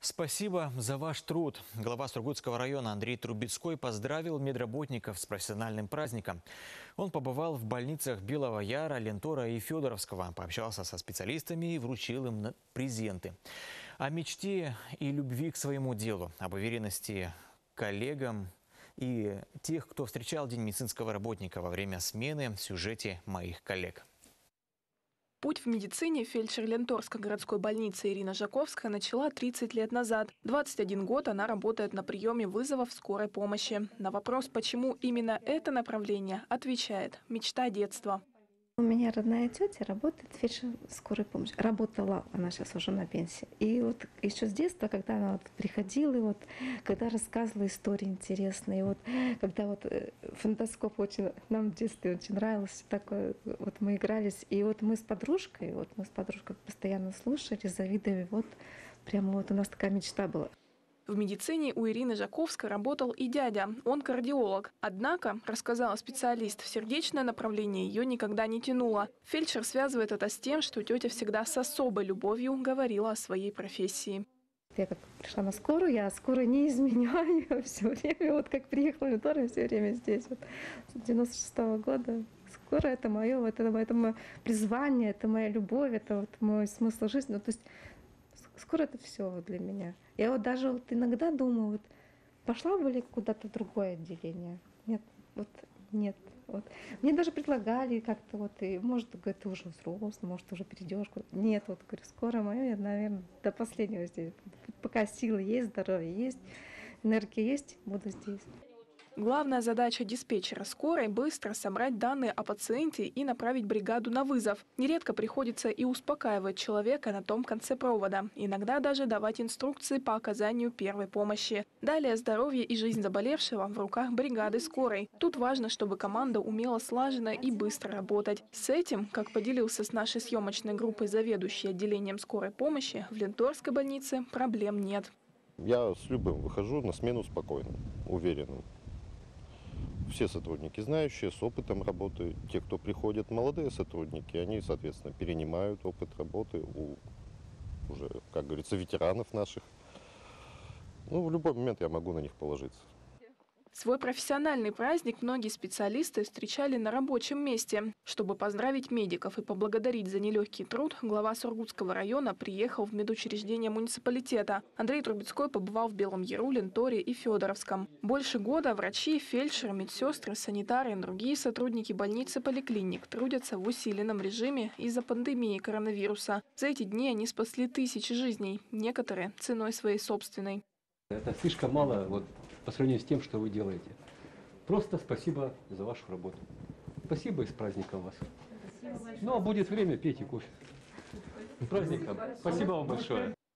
Спасибо за ваш труд. Глава Сургутского района Андрей Трубецкой поздравил медработников с профессиональным праздником. Он побывал в больницах Белого Яра, Лентора и Федоровского, пообщался со специалистами и вручил им презенты. О мечте и любви к своему делу, об уверенности коллегам и тех, кто встречал День медицинского работника во время смены, в сюжете моих коллег. Путь в медицине фельдшер Ленторской городской больницы Ирина Жаковская начала 30 лет назад. 21 год она работает на приеме вызовов скорой помощи. На вопрос, почему именно это направление, отвечает: мечта детства. У меня родная тетя работает фельдшер скорой помощи. Работала, она сейчас уже на пенсии. И вот еще с детства, когда она приходила, и вот когда рассказывала истории интересные, и вот когда вот фонендоскоп нам в детстве очень нравился, такое, вот мы игрались, и вот мы с подружкой постоянно слушали, завидовали, вот прямо вот у нас такая мечта была. В медицине у Ирины Жаковской работал и дядя, он кардиолог. Однако, рассказала специалист, в сердечное направление ее никогда не тянуло. Фельдшер связывает это с тем, что тетя всегда с особой любовью говорила о своей профессии. Я как пришла на скорую, я скорую не изменяю все время. Вот как приехала в Лентор, я все время здесь. Вот, с 96-го года. Скорая — это мое призвание, это моя любовь, это вот мой смысл жизни. Ну, то есть скорая — это все для меня. Я вот даже вот иногда думаю, вот пошла бы ли куда-то в другое отделение. Нет, вот нет. Вот. Мне даже предлагали как-то вот, и может, говорит, ты уже взрослый, может, уже перейдешь. Нет, вот говорю, скоро мое, я, наверное, до последнего здесь. Пока силы есть, здоровье есть, энергия есть, буду здесь. Главная задача диспетчера скорой – быстро собрать данные о пациенте и направить бригаду на вызов. Нередко приходится и успокаивать человека на том конце провода. Иногда даже давать инструкции по оказанию первой помощи. Далее здоровье и жизнь заболевшего в руках бригады скорой. Тут важно, чтобы команда умела слаженно и быстро работать. С этим, как поделился с нашей съемочной группой заведующий отделением скорой помощи, в Ленторской больнице проблем нет. Я с любым выхожу на смену спокойным, уверенным. Все сотрудники знающие, с опытом работы. Те, кто приходят, молодые сотрудники, они, соответственно, перенимают опыт работы у уже, как говорится, ветеранов наших. Ну, в любой момент я могу на них положиться. Свой профессиональный праздник многие специалисты встречали на рабочем месте. Чтобы поздравить медиков и поблагодарить за нелегкий труд, глава Сургутского района приехал в медучреждение муниципалитета. Андрей Трубецкой побывал в Белом Яру, Ленторе и Федоровском. Больше года врачи, фельдшеры, медсестры, санитары и другие сотрудники больниц и поликлиник трудятся в усиленном режиме из-за пандемии коронавируса. За эти дни они спасли тысячи жизней, некоторые ценой своей собственной. Это слишком мало вот, по сравнению с тем, что вы делаете. Просто спасибо за вашу работу. Спасибо и с праздником вас. Ну а будет время, пейте кофе. С праздником. Спасибо вам большое.